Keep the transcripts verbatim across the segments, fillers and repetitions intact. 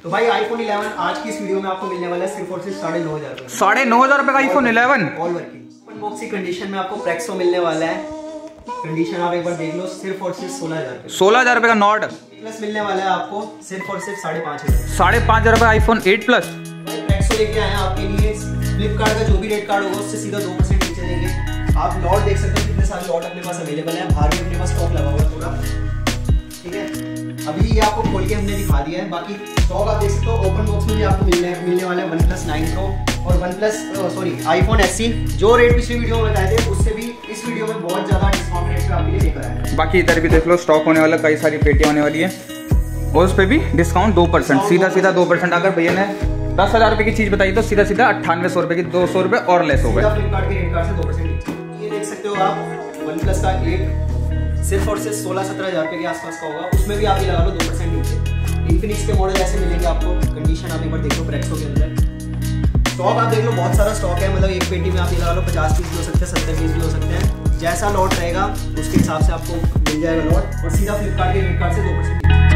तो भाई iPhone eleven आज की इस वीडियो में आपको मिलने वाला है सिर्फ और सिर्फ साढ़े नौ हजार रुपए साढ़े नौ हजार रुपए का iPhone eleven all working box की कंडीशन में आपको प्रेक्सो मिलने वाला है। कंडीशन आप एक बार देख लो, सिर्फ और सिर्फ सोलह हजार सोलह हजार रुपए का नॉट प्लस मिलने वाला है आपको सिर्फ और सिर्फ साढ़े पाँच हजार साढ़े पाँच हजार रुपए आईफोन एट प्लस। प्रेक्सो लेके आए हैं आपके लिए। फ्लिपकार्ट का जो भी रेट कार्ड होगा उससे सीधा दो परसेंट नीचे देंगे। आप लॉट देख सकते हैं कितने सारे लॉट अपने पास अवेलेबल है। बाहर भी अपने पास स्टॉक लगा हुआ है पूरा, ठीक है। अभी ये आपको खोल के हमने दिखा दिया है। बाकी स्टॉक आप देख सकते हो ओपन बॉक्स में भी आपको मिलने मिलने वाले वन प्लस नाइन प्रो और OnePlus sorry iPhone S C. जो रेट पिछली वीडियो में बताए थे उससे भी इस वीडियो में बहुत ज्यादा डिस्काउंट रेट पे आपके लिए लेकर आए हैं। बाकी इधर भी देख लो स्टॉक होने वाला, कई सारी पेटी होने वाली है और उस पे भी डिस्काउंट दो परसेंट, सीधा सीधा दो परसेंट। अगर भैया ने दस हजार रुपए की चीज बताई तो सीधा सीधा अट्ठानवे सौ रुपए की दो सौ रुपए और लेस हो गए। फ्लिपकार्ट के रेट कार्ड से दो परसेंट। ये देख सकते हो आप वन प्लस का एट सिर्फ और सिर्फ सोलह सत्रह हजार रुपए के आसपास का होगा। उसमें भी आप ये लगा लो दो परसेंट नीचे। इन्फिनिक्स के मॉडल ऐसे मिलेंगे आपको। कंडीशन आप एक बार देख लो प्रेक्सो के अंदर। स्टॉक आप देख लो बहुत सारा स्टॉक है। मतलब एक पेटी में आप ये लगा लो पचास पीस भी हो सकते हैं, सत्तर पीस भी हो सकते हैं। जैसा लॉट रहेगा उसके हिसाब से आपको मिल जाएगा लॉट और सीधा फ्लिपकार्ट के रेट कार्ड से दो परसेंट।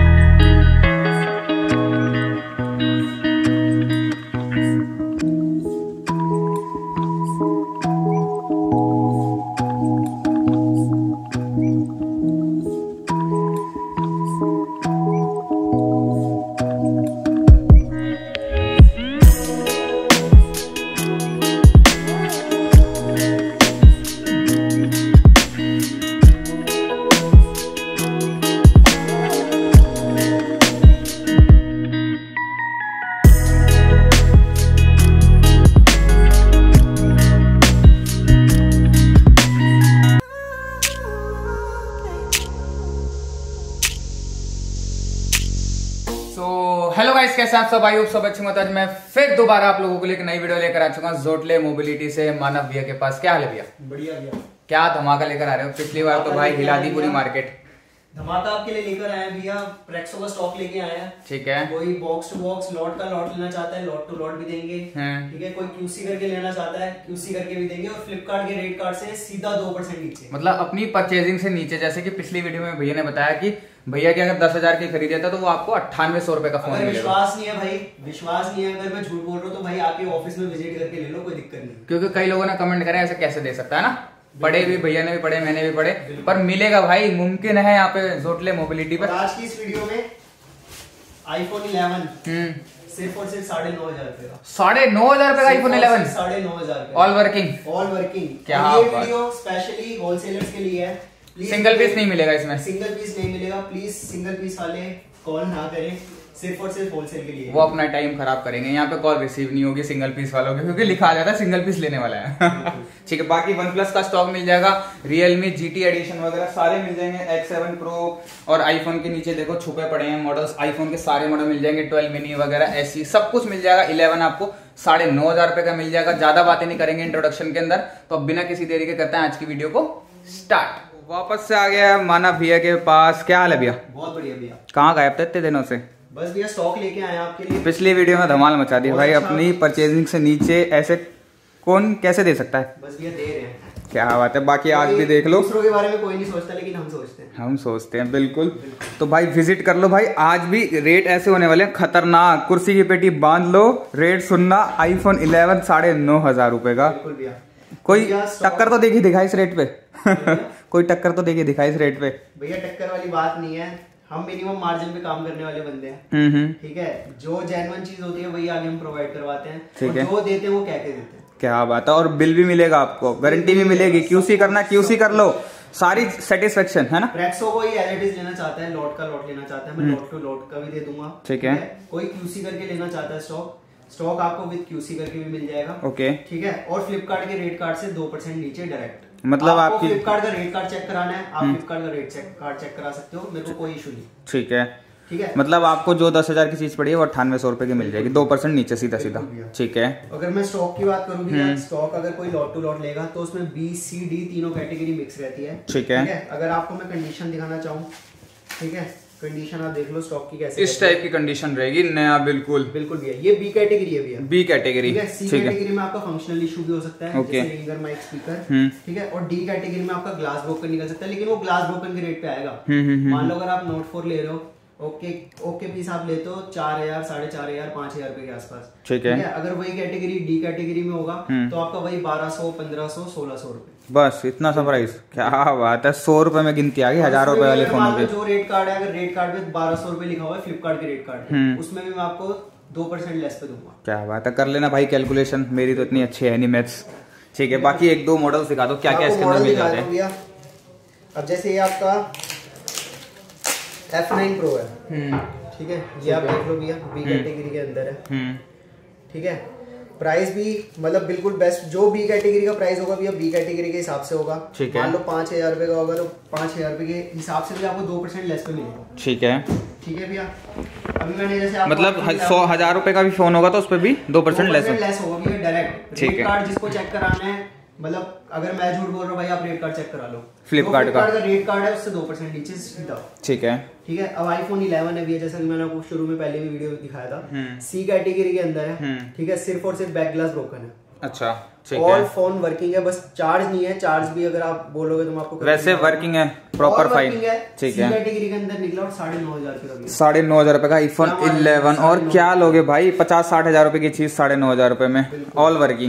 हेलो गाइस, कैसे आप सब? आई होप सब अच्छे मत। आज मैं फिर दोबारा आप लोगों के लिए एक नई वीडियो लेकर आ चुका हूँ जोटले मोबिलिटी से मानव भैया के पास। क्या हाल है भैया? बढ़िया भैया। क्या धमाका लेकर आ रहे हो? पिछली बार तो भाई हिला दी पूरी मार्केट। धमाका आपके लिए लेकर आए हैं भैया। प्रेक्सो का स्टॉक लेके आए हैं, ठीक है। कोई बॉक्स टू बॉक्स लॉट का लॉट लेना चाहता है लॉट टू लॉट भी देंगे, ठीक है। कोई क्यूसी करके लेना चाहता है क्यूसी करके भी देंगे और फ्लिपकार्ट के रेट कार्ड से सीधा दो परसेंट नीचे। मतलब अपनी परचेजिंग से नीचे। जैसे कि पिछली वीडियो में भैया ने बताया कि भैया की अगर दस हजार की खरीदे था तो वो आपको अट्ठानवे सौ रुपए का फोन मिलेगा। विश्वास नहीं है भाई, विश्वास नहीं है अगर मैं झूठ बोल रहा हूँ तो भाई आके ऑफिस में विजिट करके ले लो, कोई दिक्कत नहीं। क्योंकि कई लोगों ने कमेंट करा ऐसे कैसे दे सकता है ना। पढ़े भी भैया ने भी पढ़े, मैंने भी पढ़े, पर मिलेगा भाई, मुमकिन है यहाँ पे जोटले मोबिलिटी पर। आज की इस वीडियो में आईफोन इलेवन सिर्फ और सिर्फ साढ़े नौ हजार रुपए का साढ़े नौ हजार रुपए का आईफोन इलेवन साढ़े नौ हजार ऑल वर्किंग ऑल वर्किंग। क्या ये वीडियो स्पेशली होलसेलर्स के लिए है। सिंगल पीस नहीं मिलेगा इसमें, सिंगल पीस नहीं मिलेगा। प्लीज सिंगल पीस वाले कॉल ना करें, सिर्फ और सिर्फ होलसेल के लिए। वो अपना टाइम खराब करेंगे। यहाँ पे कॉल रिसीव नहीं होगी सिंगल पीस वालों की, क्योंकि लिखा आ जाता है सिंगल पीस लेने वाला है। ठीक है। बाकी वन प्लस का स्टॉक मिल जाएगा, रियलमी जीटी एडिशन वगैरह सारे मिल जाएंगे। एक्स सेवन प्रो और आईफोन के नीचे देखो छुपे पड़े हैं मॉडल्स। आईफोन के सारे मॉडल मिल जाएंगे, ट्वेल्व मिनी वगैरह ऐसी सब कुछ मिल जाएगा। इलेवन आपको साढ़े नौ हजार रुपए का मिल जाएगा। ज्यादा बातें नहीं करेंगे इंट्रोडक्शन के अंदर, तो अब बिना किसी देरी के करते हैं आज की वीडियो को स्टार्ट। वापस से आ गया मानव भैया के पास। क्या हाल है भैया? बहुत बढ़िया भैया। कहाँ गायब थे इतने दिनों से? बस भैया स्टॉक लेके आए आपके लिए। पिछली वीडियो में धमाल मचा दी भाई। अच्छा। अपनी परचेजिंग से नीचे ऐसे कौन कैसे दे सकता है? बस भैया दे रहे हैं। क्या बात है। बाकी आज भी देख लो, दूसरों के बारे में कोई नहीं सोचता लेकिन हम सोचते हैं। हम सोचते हैं बिल्कुल, बिल्कुल। तो भाई विजिट कर लो भाई। आज भी रेट ऐसे होने वाले हैं खतरनाक। कुर्सी की पेटी बांध लो, रेट सुनना। आईफोन इलेवन साढ़े नौ हजार रुपए का। बिल्कुल भैया। कोई टक्कर तो देखी दिखाई इस रेट पे। कोई टक्कर तो देखी दिखाई इस रेट पे। भैया टक्कर वाली बात नहीं है, हम मिनिमम मार्जिन पे काम करने वाले बंदे हैं, ठीक है। जो जेन्युइन चीज होती है वही आगे हम प्रोवाइड करवाते हैं, ठीक है। जो देते हैं वो कह के देते हैं। क्या बात है। और बिल भी मिलेगा आपको, गारंटी भी मिलेगी। क्यूसी करना क्यूसी कर लो, सारी सेटिस्फेक्शन है ना। प्रेक्सो को ही एज इट इज लेना चाहता है, लॉट का लॉट लेना चाहता है, मैं लॉट टू लॉट का भी दे दूंगा, ठीक है। कोई क्यूसी करके लेना चाहता है स्टॉक स्टॉक आपको विद क्यूसी करके भी मिल जाएगा, ओके, ठीक है। और फ्लिपकार्ट के रेट कार्ड से दो परसेंट नीचे डायरेक्ट। मतलब आपकी फ्लिपकार्ट का रेट कार्ड चेक कराना है, आप फ्लिपकार्ट का रेट कार्ड चेक करा सकते हो, मेरे को कोई इशू नहीं, ठीक है, ठीक है। मतलब आपको जो दस हजार की चीज पड़ी है वो अट्ठानवे सौ रुपए की मिल जाएगी, दो परसेंट नीचे सीधा सीधा, ठीक है। अगर मैं स्टॉक की बात करूँ भैया, स्टॉक अगर कोई लॉट टू लॉट लेगा तो उसमें बी सी डी तीनों कैटेगरी मिक्स रहती है, ठीक है। अगर आपको मैं कंडीशन दिखाना चाहूँ, ठीक है, कंडीशन आप देख लो स्टॉक की कैसे, इस टाइप की कंडीशन रहेगी, नया बिल्कुल बिल्कुल भैया। ये बी कैटेगरी है भैया, बी कैटेगरी, ठीक है। सी कैटेगरी में आपका फंक्शनल इशू भी हो सकता है, जैसे रिंगर माइक स्पीकर, ठीक है। और डी कैटेगरी में आपका ग्लास ब्रोकन निकल सकता है, लेकिन वो ग्लास ब्रोकन के रेट पे आएगा। मान लो अगर आप नोट फोर ले रहे हो ओके ओके पीस आप लेते हो चार हजार साढ़े चार हजार पाँच हजार रुपए के आसपास। ठीक है। अगर वही कैटेगरी डी कैटेगरी में होगा तो आपका वही बारह सौ पंद्रह सौ सोलह सौ रुपए। बस इतना सा प्राइस, क्या बात है। सौ रुपए में गिनती आ गई हजार रुपए वाले फोनों पे। जो रेट कार्ड है, अगर रेट कार्ड पे बारह सौ रुपए लिखा हुआ है फ्लिपकार्ट के रेट कार्ड, उसमें भी मैं आपको दो परसेंट लेस पे दूंगा। क्या बात है, कर लेना भाई कैलकुलेशन, मेरी तो इतनी अच्छी है नहीं मैथ्स। ठीक है, बाकी एक दो मॉडल दिखा दो क्या क्या इसके अंदर मिल जाते हैं। अब जैसे ये आपका एफ नाइन प्रो है, ठीक है, ये आप देख लो भैया, बी कैटेगरी के अंदर है। ठीक है, प्राइस भी मतलब बिल्कुल बेस्ट, जो बी कैटेगरी का प्राइस होगा भैया बी कैटेगरी के हिसाब से होगा। ठीक है, मान लो पाँच हजार रुपए का होगा तो पाँच हजार रुपए के हिसाब से भी आपको दो परसेंट लेस पे मिलेगा। ठीक है, ठीक है भैया। अभी मैंने जैसे मतलब सौ हजार रुपए का भी फोन होगा तो उस पर भी दो परसेंट लेस लेस होगा भैया डायरेक्ट। ठीक है, कार्ड जिसको चेक कराना है, मतलब अगर मैं झूठ बोल रहा हूँ भाई, आप रेट कार्ड चेक करा लो, फ्लिपकार्ट का रेट कार्ड है उससे दो परसेंट नीचे सीधा। ठीक है, ठीक है। अब आईफोन इलेवन है भैया, जैसा कि मैंने आपको शुरू में पहले भी वीडियो दिखाया था, सी कैटेगरी के अंदर है। ठीक है, सिर्फ और सिर्फ बैक ग्लास ब्रोकन है। अच्छा, ऑल फोन वर्किंग है, बस चार्ज नहीं है। चार्ज भी अगर आप बोलोगे तो मैं आपको वैसे वर्किंग है, प्रॉपर फाइन। ठीक है, कैटेगरी के अंदर निकला और साढ़े नौ हजार रुपए साढ़े नौ हजार रुपए का आईफोन इलेवन। और क्या लोगे भाई, पचास साठ हजार रुपए की चीज साढ़े नौ हजार रुपए में, ऑल वर्किंग।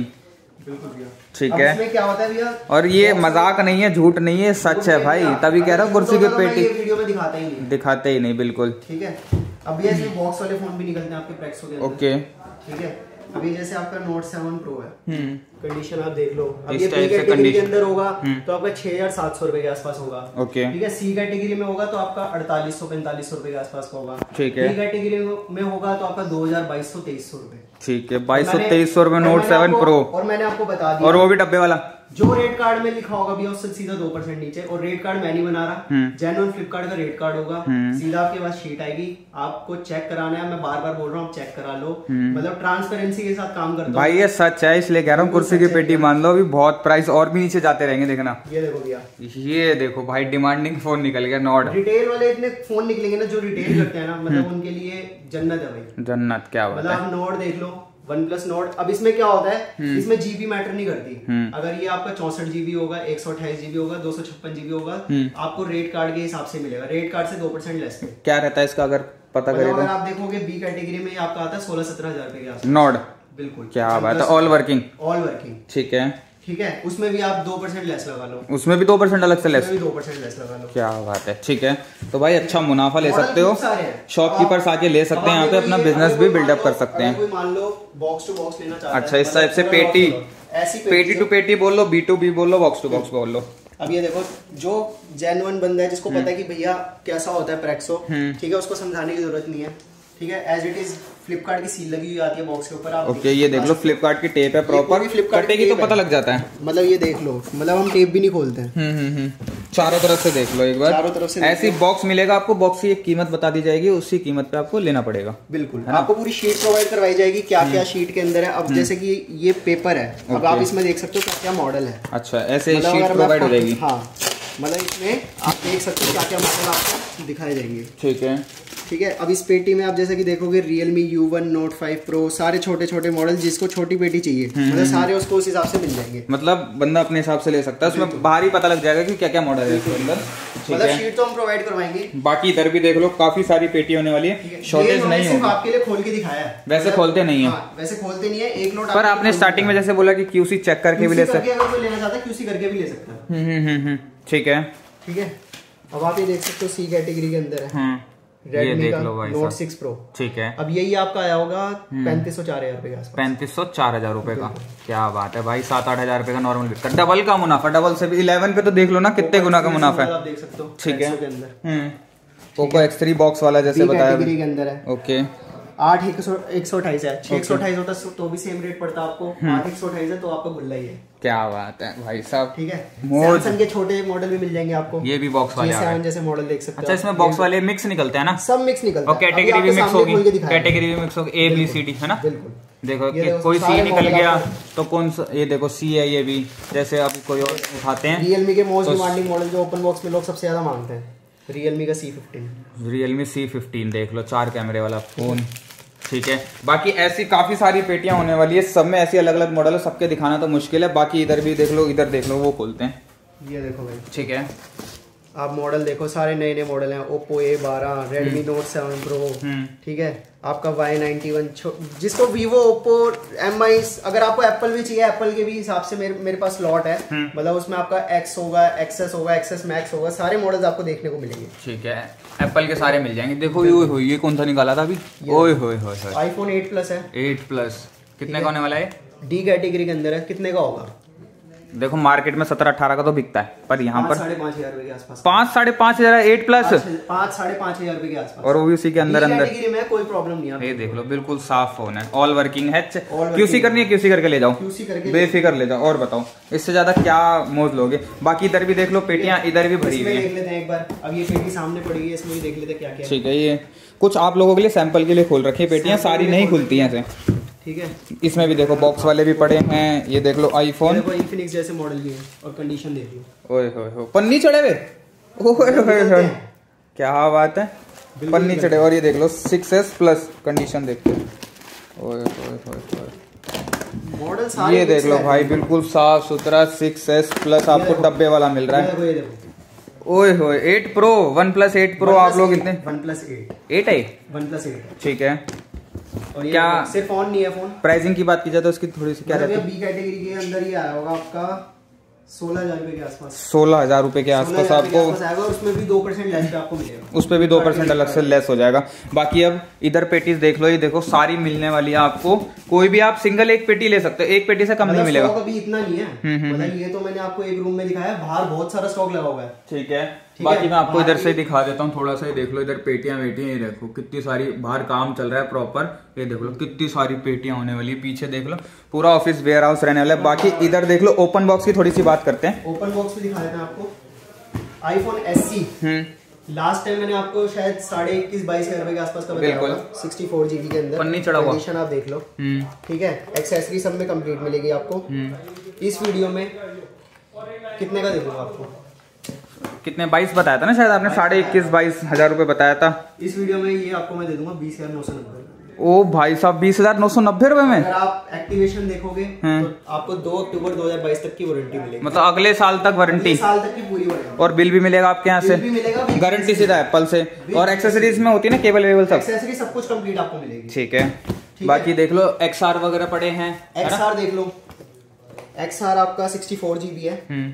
ठीक है, इसमें क्या होता है भैया, और ये मजाक नहीं है, झूठ नहीं है, सच है भाई, तभी कह रहा हूँ कुर्सी की पेटी वीडियो में दिखाते ही नहीं, दिखाते ही नहीं बिल्कुल। ठीक है, अब ये इसमें बॉक्स वाले फोन भी निकलते हैं आपके प्रेक्सो के अंदर। ओके, ठीक है। अभी जैसे आपका नोट सेवन प्रो है, कंडीशन आप देख लो, अब इस ये टाइप बी से कैटेगरी के condition। अंदर होगा तो आपका छह हजार सात सौ रुपए के आसपास होगा। ओके, ठीक है, सी कैटेगरी में होगा तो आपका अड़तालीस सौ पैंतालीस सौ रुपए के आसपास का होगा। ठीक है, डी कैटेगरी में होगा तो आपका दो हजार बाईस सौ तेईस सौ रुपए। ठीक है, बाईस सौ तेईस सौ रुपए नोट सेवन प्रो। और मैंने आपको बता दिया, और वो भी डब्बे वाला, जो रेट कार्ड में लिखा होगा भैया उससे सीधा दो परसेंट नीचे। और रेट कार्ड मैं नहीं बना रहा, जेन्युइन फ्लिपकार्ट का रेट कार्ड होगा, सीधा आपके पास शीट आएगी, आपको चेक कराना है। मैं बार बार बोल रहा हूँ, चेक करा लो, मतलब ट्रांसपेरेंसी के साथ काम करता हूं भाई। ये सच है, इसलिए कह रहा हूँ कुर्सी की पेटी मान लो, अभी बहुत प्राइस और भी नीचे जाते रहेंगे, देखना। ये देखो भैया, ये देखो भाई, डिमांडिंग फोन निकल गया नॉट। रिटेल वाले इतने फोन निकलेंगे ना, जो रिटेल करते हैं ना, मतलब उनके लिए जन्नत है भाई, जन्नत। क्या बात मतलब है, आप नोट देख लो, वन प्लस नोट। अब इसमें क्या होता है, इसमें जीबी मैटर नहीं करती। अगर ये आपका चौसठ जीबी होगा, एक सौ अट्ठाईस जीबी होगा, दो सौ छप्पन जीबी होगा, आपको रेट कार्ड के हिसाब से मिलेगा। रेट कार्ड से दो परसेंट लेस पे क्या रहता है इसका, अगर पता करें तो? अगर आप देखोगे बी कैटेगरी में आपका आता है सोलह सत्रह हजार रुपए के आसपास नॉट। बिल्कुल, क्या बात है, ऑल वर्किंग। ऑल वर्किंग, ठीक है, ठीक है। उसमें भी आप दो परसेंट लेस लगा लो, उसमें भी दो परसेंट अलग से लेस, दो परसेंट लेस लगा लो। क्या बात है। ठीक है, तो भाई अच्छा मुनाफा ले सकते हो, शॉपकीपर्स आके ले सकते हैं यहाँ पे, अपना बिजनेस भी बिल्डअप कर सकते हैं। कोई मान लो बॉक्स टू बॉक्स लेना चाहता है, अच्छा, इस टाइप से पेटी, पेटी टू पेटी बोल लो, बी टू बी बोल लो, बॉक्स टू बॉक्स बोल लो। अब ये देखो, जो जेन्युइन बंदा है, जिसको पता है कि भैया कैसा होता है प्रेक्सो, ठीक है, उसको समझाने की जरूरत नहीं है। ठीक है, एज इट इज फ्लिपकार्ट की सील लगी हुई आती है बॉक्स के ऊपर। आप ओके, ये देख लो, फ्लिपकार्ट की टेप है प्रॉपर, कटेगी तो पता लग जाता है। मतलब ये देख लो, मतलब हम टेप भी नहीं खोलते हैं। हम्म हम्म हम्म चारों तरफ से देख लो एक बार, चारों तरफ से ऐसी बॉक्स मिलेगा आपको, बॉक्स की एक कीमत बता दी जाएगी, उसी कीमत पे आपको लेना पड़ेगा। बिल्कुल, आपको पूरी शीट प्रोवाइड करवाई जाएगी, क्या क्या शीट के अंदर है। अब जैसे कि ये पेपर है, अब आप इसमें देख सकते हो क्या क्या मॉडल है। अच्छा, ऐसे शीट प्रोवाइड हो जाएगी। हाँ, मतलब इसमें आप देख सकते हो क्या क्या मॉडल आपको दिखाए जाएंगे। ठीक है, ठीक है। अब इस पेटी में आप जैसे कि देखोगे Realme U one Note five Pro, सारे छोटे छोटे मॉडल, जिसको छोटी पेटी चाहिए मतलब सारे उसको उस हिसाब से मिल जाएंगे। मतलब बंदा अपने हिसाब से ले सकता है, उसमें बाहर ही पता लग जाएगा कि क्या क्या मॉडल है इसके अंदर। मतलब शीट तो हम प्रोवाइड करवाएंगे। बाकी इधर भी देख लो, काफी सारी पेटी होने वाली है, शॉर्टेज नहीं होगी। आपके लिए खोल के दिखाया है, वैसे खोलते नहीं है। वैसे खोलते नहीं है, एक लोट। पर आपने स्टार्टिंग में जैसे बोला कि क्यूसी चेक करके भी ले सकते हैं, अगर कोई लेना चाहता है क्यूसी करके भी ले सकता है। हम्म हम्म हम्म ठीक है, ठीक है। अब आप ये देख सकते हो सी कैटेगरी के अंदर है, ये देख लो भाई, नोट सिक्स प्रो। ठीक है, अब यही आपका आया होगा पैंतीस सौ चार हजार रुपए का, पैंतीस सौ चार हजार रुपए का। क्या बात है भाई, सात आठ हजार रुपए का नॉर्मल बिकता, डबल का मुनाफा, डबल से भी इलेवन पे तो देख लो ना कितने गुना का मुनाफा है, आप देख सकते हो। ठीक है, हम्म पोको एक्स थ्री बॉक्स वाला जैसे बताया के अंदर है। ओके, आठ एक सौ एक सौ अट्ठाईस है, छह एक सौ अट्ठाईस होता तो भी सेम रेट पड़ता आपको, आठ एक सौ अट्ठाईस है तो आपका गुल्ला ही है। क्या बात है भाई साहब, ठीक है। सैमसंग के छोटे मॉडल भी मिल जाएंगे आपको, ये भी बॉक्स वाले सेवन जैसे मॉडल देख सकते हो। अच्छा, इसमें बॉक्स वाले मिक्स निकलते हैं ना, सब मिक्स निकलता है, और कैटेगरी भी मिक्स होगी, कैटेगरी भी मिक्स होगी, ए बी सी डी है ना। बिल्कुल, देखो कि कोई सी निकल गया तो कौन सा, ये देखो सी है, ये भी जैसे अब कोई और उठाते हैं। रियलमी के मोस्ट डिमांडिंग मॉडल जो ओपन बॉक्स में लोग सबसे ज्यादा मांगते हैं, रियलमी का C fifteen, Realme C fifteen देख लो, चार कैमरे वाला फोन, ठीक है। बाकी ऐसी काफी सारी पेटियां होने वाली है, सब में ऐसी अलग अलग मॉडल है, सबके दिखाना तो मुश्किल है। बाकी इधर भी देख लो, इधर देख लो, वो खोलते हैं, ये देखो भाई, ठीक है। आप मॉडल देखो, सारे नए नए मॉडल हैं। ओप्पो ए बारह, रेडमी नोट सेवन प्रो, ठीक है, आपका वाई नाइन्टी वन, जिसको वीवो, ओप्पो, एम आई, अगर आपको एप्पल भी चाहिए, एप्पल के भी हिसाब से मेरे मेरे पास लॉट है। मतलब उसमें आपका एक्स होगा, एक्सेस होगा, एक्सेस मैक्स होगा, सारे मॉडल्स आपको देखने को मिलेंगे। ठीक है, एप्पल के सारे मिल जाएंगे। देखो ये ये कौन सा निकाला था अभी, ओए होए होए, आईफोन एट प्लस है। एट प्लस कितने का होने वाला है? डी कैटेगरी के अंदर है। कितने का होगा? देखो मार्केट में सत्रह अठारह का तो बिकता है, पर यहाँ पर साढ़े पाँच हजार रुपए के आसपास, पाँच साढ़े पाँच हजार एट प्लस, पाँच साढ़े पाँच हजार रुपए के आसपास, और वो भी उसी के अंदर अंदर में कोई प्रॉब्लम नहीं है। ये देख लो, बिल्कुल साफ फोन है, ऑल वर्किंग है। क्यूसी करनी है, क्यूसी करके ले जाओ, बेफिक्र ले जाओ। और बताओ इससे ज्यादा क्या मौज लोगे? बाकी इधर भी देख लो, पेटियां इधर भी भरी हुई है। देख लेते हैं एक बार, अब ये पेटी सामने पड़ी है, इसमें भी देख लेते क्या क्या। ठीक है, ये कुछ आप लोगों के लिए सैंपल के लिए खोल रखी है पेटियां, सारी नहीं खुलती हैं ऐसे। ठीक है, इसमें भी देखो बॉक्स वाले भी पड़े हैं। ये देख लो आईफोन, इन्फिनिक्स जैसे मॉडल भी है, और कंडीशन देख लो। ओए होए होए, पन्नी चढ़े हुए, ओए होए होए, क्या बात है, पन्नी चढ़े। और ये देख लो सिक्स एस प्लस, कंडीशन देखते हैं। ओए होए होए, मॉडल सारे ये देख लो भाई, बिल्कुल साफ सुथरा सिक्स एस प्लस आपको डब्बे वाला मिल रहा है। ओए होए, eight pro, OnePlus eight pro आप लोग इतने, वन प्लस एट एट है, वन प्लस एट। ठीक है, और ये क्या सिर्फ ऑन नहीं है फोन। प्राइसिंग की बात की जाए तो उसकी थोड़ी सी क्या रहती है? बी कैटेगरी के अंदर ही आया होगा आपका सोलह हजार रुपए के आसपास, सोलह हजार रुपए के आसपास आपको, उसमें भी दो परसेंट लेस आपको मिलेगा, उस पे भी दो परसेंट अलग से लेस हो जाएगा। बाकी अब इधर पेटीज देख लो, ये देखो सारी मिलने वाली है आपको, कोई भी आप सिंगल एक पेटी ले सकते हो, एक पेटी से कम नहीं मिलेगा। अभी इतना नहीं है, मतलब ये तो मैंने आपको एक रूम में दिखाया, बाहर बहुत सारा स्टॉक लगा हुआ है। ठीक है, बाकी मैं आपको इधर से दिखा देता हूँ थोड़ा सा। देख लो इधर पेटियां वेटियां, ये देखो कितनी सारी, बाहर काम चल रहा है प्रॉपर। ये देख लो कितनी सारी पेटियां होने वाली है, पीछे देख लो पूरा ऑफिस वेयर हाउस रहने वाला है। बाकी इधर देख लो ओपन बॉक्स की थोड़ी सी बात करते हैं। ओपन बॉक्स में दिखा देते हैं आपको आईफोन एससी, लास्ट टाइम मैंने आपको शायद साढ़े इक्कीस बाईस हजार रुपए के आसपास का बताया होगा, सिक्सटी फोर जीबी के अंदर, पन्नी चढ़ा हुआ, कंडीशन आप देख लो। ठीक है, एक्सेसरी सब में कंप्लीट मिलेगी आपको। इस वीडियो में कितने का दे दूंगा आपको? कितने, बाईस बताया था ना शायद आपने, साढ़े इक्कीस बाईस हजार रुपए बताया था। इस वीडियो में ये आपको मैं दे दूंगा बीस हजार नौ सौ नब्बे। ओ भाई साहब, बीस हजार नौ सौ नब्बे रुपए में। अगर आप एक्टिवेशन देखोगे तो आपको दो अक्टूबर दो हजार बाईस तक की वारंटी मिलेगी, मतलब अगले साल तक वारंटी, साल तक की पूरी वारंटी, और बिल भी मिलेगा आपके यहाँ से, गारंटी सीधा एप्पल से। और एक्सेसरीज में होती है ना केबल वेबल सब, एक्सेसरी सब कुछ कंप्लीट आपको मिलेगी। ठीक है, बाकी देख लो एक्सआर वगैरह पड़े हैं, एक्सआर देख लो, एक्सआर आपका सिक्सटी फोर जीबी है।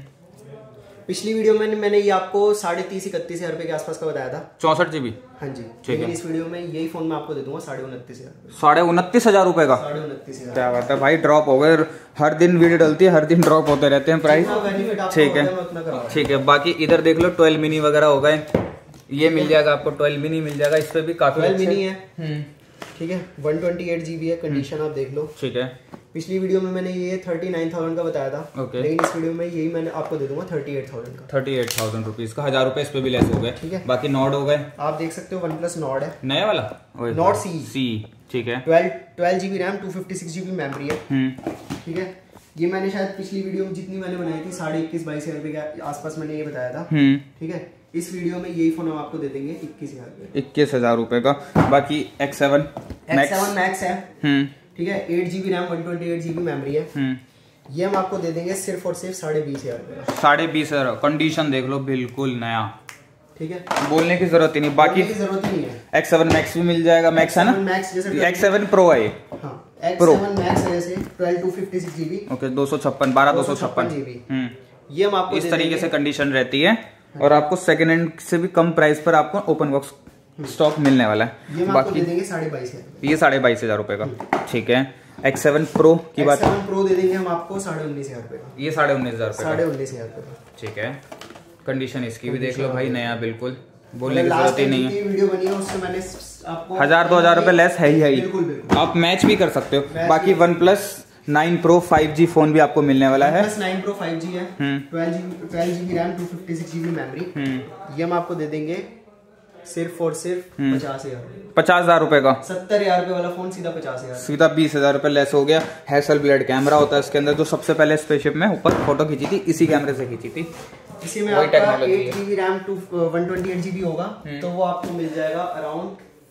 पिछली वीडियो में मैंने ये आपको साढ़े तीस इकतीस हजार रुपए के आसपास का बताया था, चौसठ जीबी। हाँ जी, ठीक है। इस वीडियो में यही फोन मैं आपको दे दूंगा साढ़े उनतीस हजार, साढ़े उनतीस हजार रुपए का, साढ़े उनतीस हजार। क्या बात है भाई, ड्रॉप हो गए, हर दिन वीडियो डलती है, हर दिन ड्रॉप होते रहते हैं प्राइस। ठीक है, ठीक है। बाकी इधर देख लो ट्वेल्व मिनी वगैरह हो गए, ये मिल जाएगा आपको, ट्वेल्व मिनी मिल जाएगा, इस पे भी काफी ट्वेल्व मिनी है। ठीक है, वन ट्वेंटी एट जीबी है, कंडीशन आप देख लो। ठीक है, पिछली वीडियो में मैंने ये थर्टी नाइन थाउजेंड का बताया था, okay. लेकिन इस वीडियो में यही मैंने आपको दे दूंगा थर्टी एट थाउजेंड का, थर्टी एट थाउजेंड रुपीज का, हजार रुपए इस पे भी लेस हो गए। ठीक है, बाकी नॉट हो गए, आप देख सकते हो वन प्लस नॉट है, नया वाला नॉट सी सी। ठीक है, twelve twelve GB RAM, two fifty six GB memory है। ठीक है, ये मैंने शायद पिछली वीडियो में जितनी मैंने बनाई थी साढ़े इक्कीस बाईस हजार रुपए के आसपास मैंने ये बताया था। ठीक है, इस वीडियो में यही फोन हम आपको दे देंगे इक्कीस हजार इक्कीस हजार रुपए का। बाकी X seven X seven Max है। ठीक है, eight GB RAM, one twenty eight GB memory है। ये हम आपको दे देंगे सिर्फ और सिर्फ साढ़े बीस हजार रुपए, साढ़े बीस हजार। कंडीशन देख लो बिल्कुल नया, ठीक है, बोलने की जरूरत ही नहीं। बाकी की जरूरत ही नहीं है। एक्स सेवन मैक्स भी मिल जाएगा, मैक्स है ना, मैक्स जैसे एक्स सेवन प्रो है ये, एक्स सेवन मैक्स है जैसे twelve two fifty six GB, okay, दो सौ छप्पन बारह दो सौ छप्पन जीबी। ये हम आपको इस तरीके से कंडीशन रहती है, और आपको सेकंड हैंड से भी कम प्राइस पर आपको ओपन बॉक्स स्टॉक मिलने वाला है। ये बाकी दे देंगे साढ़े बाईस हजार, ये साढ़े बाईस हजार रुपए का। ठीक है, एक्स सेवन प्रो की बात, एक्स सेवन प्रो दे देंगे हम आपको साढ़े उन्नीस हजार रुपए का, ये साढ़े उन्नीस हजार रुपए, साढ़े उन्नीस हजार रुपए का। ठीक है, कंडीशन इसकी भी देख लो भाई, नया बिल्कुल, बोलने की जरूरत ही नहीं है। वीडियो बनी है उससे मैंने आपको हजार दो हजार रुपए लेस है ही है ही, आप मैच भी कर सकते हो। बाकी one plus nine pro five G phone भी आपको मिलने वाला है, नाइन प्रो फाइव जी है, twelve GB RAM, two fifty six GB memory. ये हम आपको दे देंगे सिर्फ और सिर्फ पचास हजार पचास हजार रुपए का, सत्तर हजार रुपए वाला फोन सीधा पचास हजार, सीधा बीस हजार रुपए लेस हो गया। हैसल ब्लेड कैमरा होता है इसके अंदर, जो सबसे पहले स्पेसशिप में ऊपर फोटो खींची थी इसी कैमरे से खींची थी। इसी में आपका eight GB RAM, to one twenty eight GB होगा, तो वो आपको मिल जाएगा around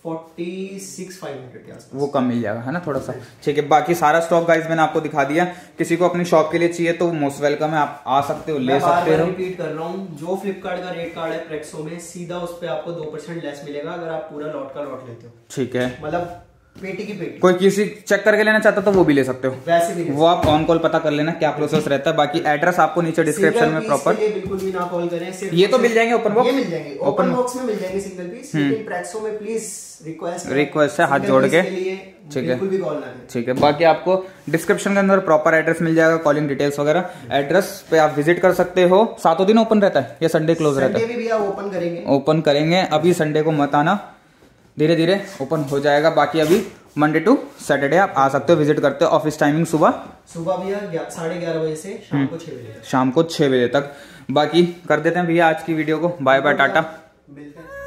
forty six five hundred के आसपास वो कम मिल जाएगा है ना थोड़ा सा। ठीक है, बाकी सारा स्टॉक गाइस मैंने आपको दिखा दिया। किसी को अपनी शॉप के लिए चाहिए तो मोस्ट वेलकम है, आप आ सकते हो, ले सकते हो। रिपीट कर रहा हूँ, जो फ्लिपकार्ट का रेट कार्ड है प्रेक्सो में, सीधा उस पर आपको दो परसेंट लेस मिलेगा अगर आप पूरा लॉट का लॉट लेते हो। ठीक है, मतलब पेटी की पेटी। कोई किसी चेक करके लेना चाहता तो वो भी ले सकते हो, वैसे भी वो आप ऑन कॉल पता कर लेना क्या प्रोसेस रहता है। बाकी एड्रेस आपको नीचे डिस्क्रिप्शन में प्रॉपर, बिल्कुल भी ना कॉल करें, ये तो मिल जाएंगे ओपन बॉक्स, मिल जाएंगे ओपन बॉक्स में मिल जाएंगे सिंगल पीस, लेकिन प्रेक्सो में प्लीज रिक्वेस्ट रिक्वेस्ट है हाथ जोड़ के, ठीक है, भी कॉल ना ठीक है। बाकी आपको डिस्क्रिप्शन के अंदर प्रॉपर एड्रेस मिल जाएगा, कॉलिंग डिटेल्स वगैरह, एड्रेस पे आप विजिट कर सकते हो। सातों दिन ओपन रहता है या संडे क्लोज रहता है? संडे भी आप ओपन करेंगे, ओपन करेंगे, अभी संडे को मत आना, धीरे धीरे ओपन हो जाएगा। बाकी अभी मंडे टू सैटरडे आप आ सकते हो, विजिट करते हो। ऑफिस टाइमिंग सुबह सुबह भैया साढ़े ग्यारह बजे से शाम को छह बजे तक, शाम को छह बजे तक। बाकी कर देते हैं भैया आज की वीडियो को, बाय बाय टाटा, मिलते हैं।